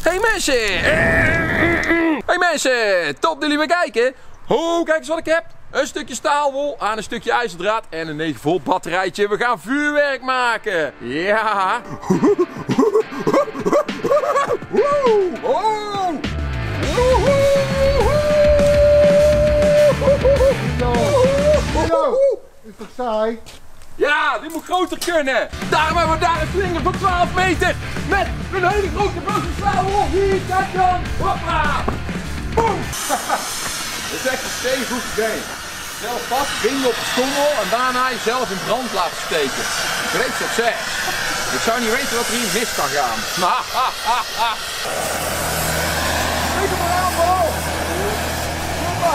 Hey mensen! Hey mensen! Top dat jullie weer kijken. Oh, kijk eens wat ik heb. Een stukje staalwol aan een stukje ijzerdraad en een 9 volt batterijtje. We gaan vuurwerk maken. Ja. Is toch saai? Ja, dit moet groter kunnen. Daarom hebben we daar een slinger van 12 meter. Met een hele grote blote staalwol. Hier, kijk dan. Hoppa. Boom. Dit is echt een stevig goed idee. Zelf vast, binden op de stommel en daarna jezelf in brand laten steken. Great succes. Ik zou niet weten wat er hier mis kan gaan. Kijk maar aan, bal. Hoppa.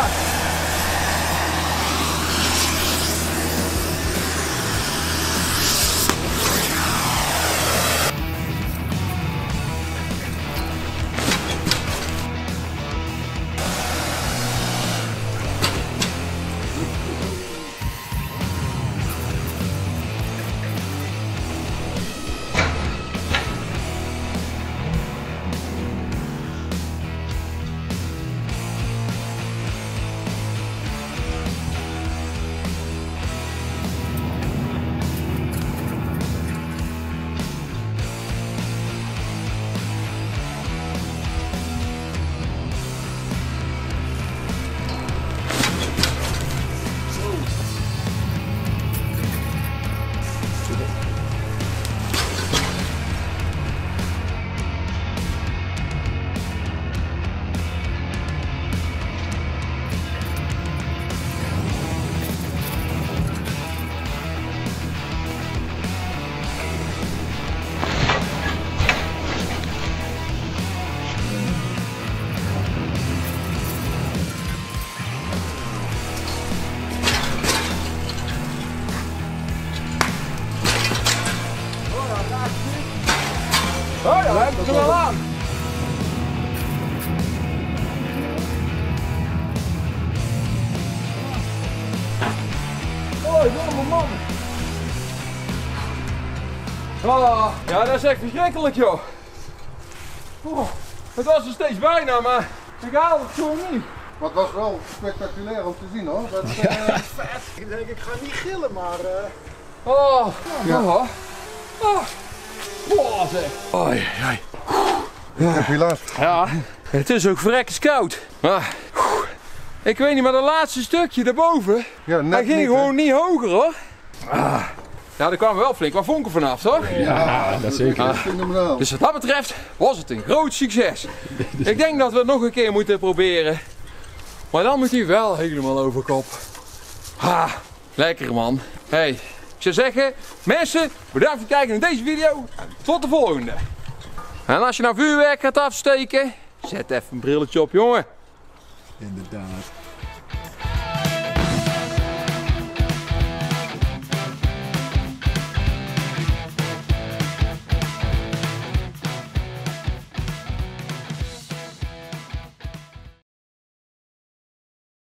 Oh ja, we hebben het er wel aan. Oh, jonge man. Oh, ja, dat is echt verschrikkelijk, joh. Oh, het was er steeds bijna, maar ik haal het gewoon niet. Maar het was wel spectaculair om te zien, hoor. Dat, Vet. Ik denk, ik ga niet gillen, maar... Oh, ja. Oh. Oh, zeg. Oei, oei. heb je last? Ja, het is ook verrekkers koud. Ik weet niet, maar dat laatste stukje daarboven, Ja, net hij ging niet, gewoon niet hoger, hoor. Ja, er kwamen wel flink wat vonken vanaf, toch? Ja, dat zeker. Fenomenaal. Dus wat dat betreft was het een groot succes. Ik denk dat we het nog een keer moeten proberen. Maar dan moet hij wel helemaal over kop. Lekker, man. Hey, ik zou zeggen, mensen, bedankt voor het kijken naar deze video. En tot de volgende. En als je nou vuurwerk gaat afsteken, zet even een brilletje op, jongen. Inderdaad.